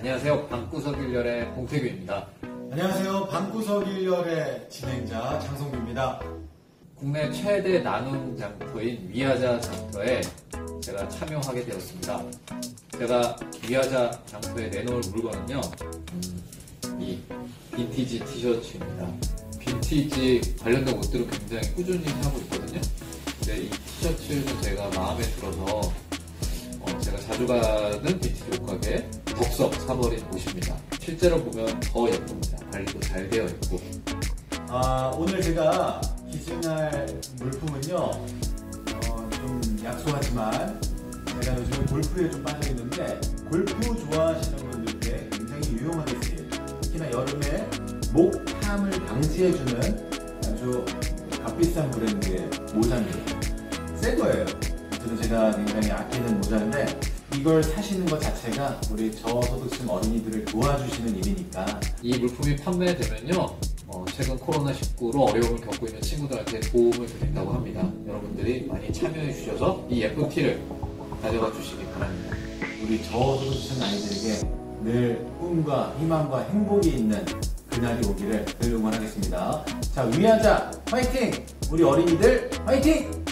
안녕하세요. 방구석 1열의 봉태규입니다. 안녕하세요. 방구석 1열의 진행자 장성규입니다. 국내 최대 나눔 장터인 위하자 장터에 제가 참여하게 되었습니다. 제가 위하자 장터에 내놓을 물건은요, 이 빈티지 티셔츠입니다. 빈티지 관련된 옷들을 굉장히 꾸준히 하고 있거든요. 근데 이 티셔츠는 제가 마음에 들어서 제가 자주 가는 빈티지 옷가게 덥석 사버린 옷입니다. 실제로 보면 더 예쁩니다. 관리도 잘 되어 있고. 오늘 제가 기증할 물품은요, 좀 약소하지만 제가 요즘에 골프에 좀 빠져 있는데 골프 좋아하시는 분들께 굉장히 유용한 기술, 특히나 여름에 목탐을 방지해주는 아주 값비싼 브랜드의 모자입니다. 새 거예요. 그래서 제가 굉장히 아끼는 모자인데 이걸 사시는 것 자체가 우리 저소득층 어린이들을 도와주시는 일이니까. 이 물품이 판매되면요, 최근 코로나19로 어려움을 겪고 있는 친구들한테 도움을 드린다고 합니다. 여러분들이 많이 참여해 주셔서 이 예쁜 티를 가져가 주시기 바랍니다. 우리 저소득층 아이들에게 늘 꿈과 희망과 행복이 있는 그날이 오기를 늘 응원하겠습니다. 자, 위하자 화이팅! 우리 어린이들 화이팅!